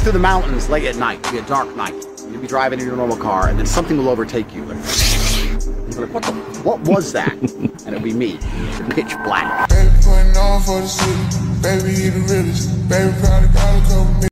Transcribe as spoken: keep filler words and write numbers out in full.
through the mountains late at night. It'll be a dark night. You'll be driving in your normal car, and then something will overtake you. Like, you're like, what the? What was that? And it'll be me. Pitch black. Baby putting on for the city. Baby, you the realest. Baby, probably got a couple